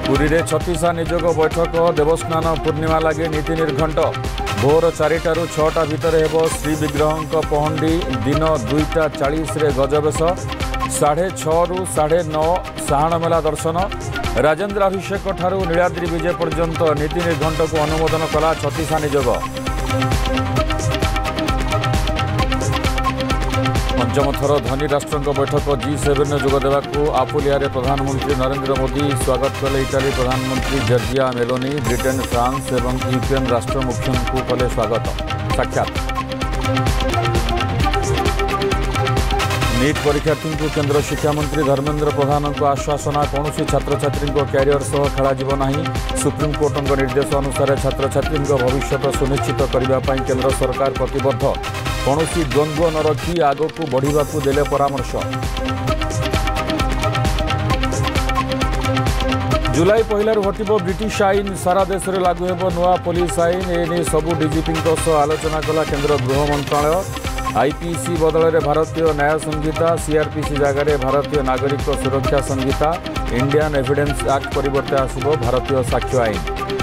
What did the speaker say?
पुरी रे 36 निजोग बैठक देवस्नान पूर्णिमा लगे नीति निर्घंट भोर 4टारू 6टा भितर हेब श्री विग्रह पहंडी दिन 2:40 गजबेश 6:30 ରୁ 9:30 साहाण मेला दर्शन राजेन्द्राभिषेक ठारू नीलाद्री विजय पर्यंत नीति निर्घंट को अनुमोदन कला 36 निजोग। पंचम थर धनी राष्ट्रों बैठक G7 जोगदेवा आपुलिया प्रधानमंत्री नरेंद्र मोदी स्वागत कले इटाली प्रधानमंत्री जर्जिया मेलोनी ब्रिटेन फ्रांस और यूक्रेन राष्ट्र मुख्यों को कले स्वागत साक्षात। नीट परीक्षार्थी को केंद्र शिक्षा मंत्री धर्मेंद्र प्रधान आश्वासना कौन छात्र छात्री क्यारियर सह खेल ना सुप्रीमकोर्ट निर्देश अनुसार छात्र छात्री भविष्य सुनिश्चित करने केंद्र सरकार प्रतिबद्ध कौन द्वंद्व न रखी आग को बढ़ा देले परामर्श। जुलाई 1 हटिब ब्रिटिश आईन सारा देश में लागू हेब नुआ पुलिस आईन एने सबू डीजीपी आलोचना कला केंद्र गृह मंत्रालय। आईपीसी बदल में भारतीय न्याय संहिता सीआरपीसी जगह भारतीय नागरिक सुरक्षा संहिता इंडियन एविडेंस एक्ट परिवर्ते आसिब भारतीय साक्ष्य आईन।